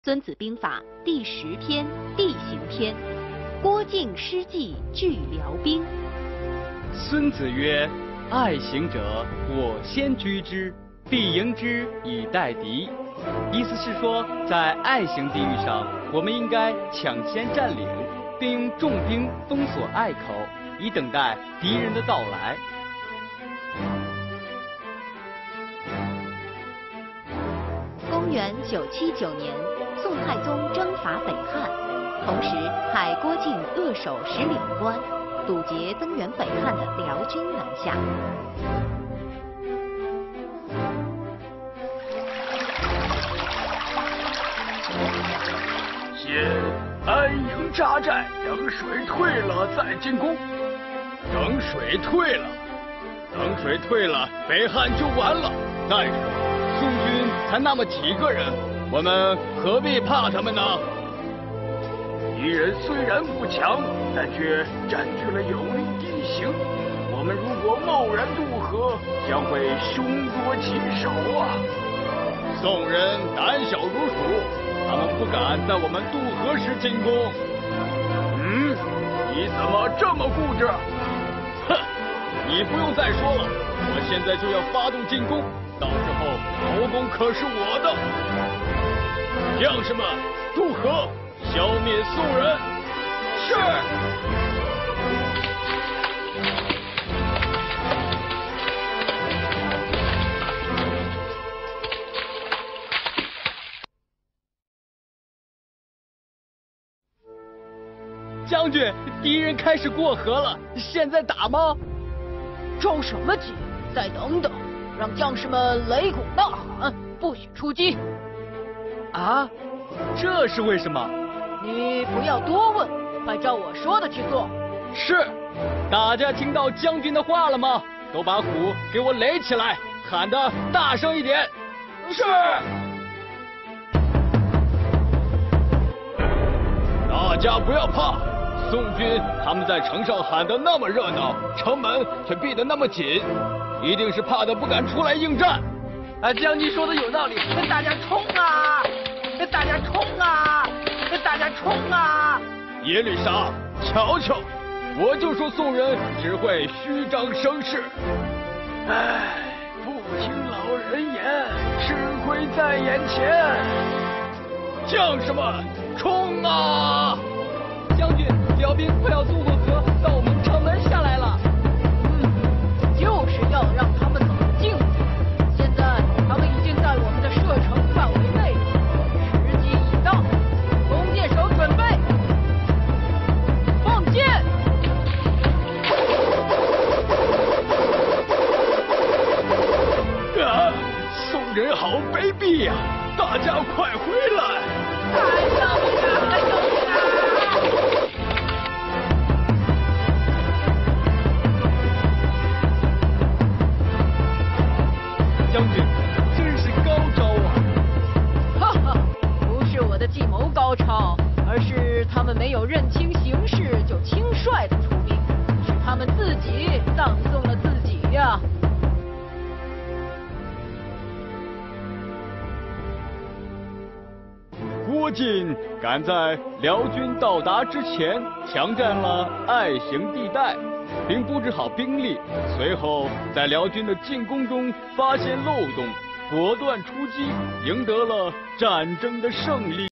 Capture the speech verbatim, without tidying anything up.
孙子兵法》第十篇地形篇，郭靖诗记据辽兵。 孙子曰：“爱行者，我先居之，必迎之以待敌。”意思是说，在爱行地域上，我们应该抢先占领，并用重兵封锁隘口，以等待敌人的到来。 公元九七九年，宋太宗征伐北汉，同时派郭靖扼守十里关，堵截增援北汉的辽军南下。 先安营扎寨，等水退了再进攻。等水退了，等水退了，北汉就完了。再说，宋军才那么几个人，我们何必怕他们呢？敌人虽然不强，但却占据了有利地形。我们如果贸然渡河，将会凶多吉少啊！宋人胆小如鼠，他们不敢在我们渡河时进攻。嗯，你怎么这么固执？哼，你不用再说了，我现在就要发动进攻，到时候头功可是我的。将士们，渡河，消灭宋人。是。 将军，敌人开始过河了，现在打吗？ 着什么急？再等等，让将士们擂鼓呐喊，不许出击。 啊，这是为什么？ 你不要多问，快照我说的去做。 是。大家听到将军的话了吗？都把鼓给我擂起来，喊得大声一点。 是。大家不要怕。宋军他们在城上喊得那么热闹，城门却闭得那么紧，一定是怕得不敢出来应战。 啊，将军说的有道理，大家冲啊！大家冲啊！大家冲啊！ 耶律沙，瞧瞧，我就说宋人只会虚张声势。唉，不听老人言，吃亏在眼前。将士们，冲啊！ 将军，辽兵快要渡过河，到我们城门下来了。 嗯，就是要让他们冷静。现在他们已经在我们的射程范围内了，时机已到，弓箭手准备，放箭。 啊！宋人好卑鄙呀！大家快回来！ 哎呀！哎呀！ 将军，真是高招啊！ 哈哈，不是我的计谋高超，而是他们没有认清形势就轻率的出兵，是他们自己葬送了自己呀。 郭靖赶在辽军到达之前强占了隘行地带，并布置好兵力，随后在辽军的进攻中发现漏洞，果断出击，赢得了战争的胜利。